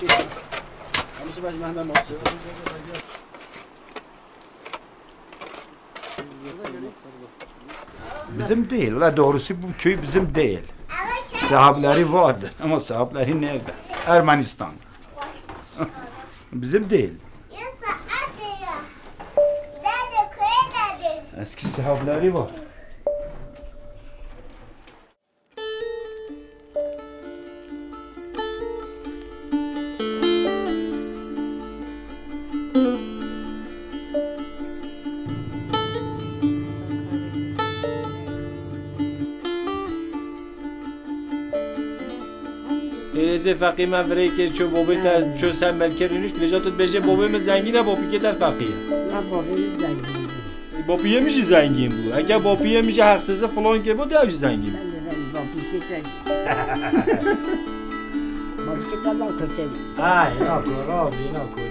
همیشه باید من ماسه Bizim değil. Ulan doğrusu bu köy bizim değil. Sahipleri vardı ama sahipleri nerede? Ermenistan. Bizim değil. Eski sahipleri var. ایزه فقی من برای که چو بابی تا چو سنبل کرینوش لجاتت بشه بابی من زنگینه بابی که در فقیه من بابی زنگین بابیه میشه زنگین بود اگر بابیه میشه حقسزه فلان که بود دیوش زنگین بود بابی که دادم کچه اینا کن رابی اینا کن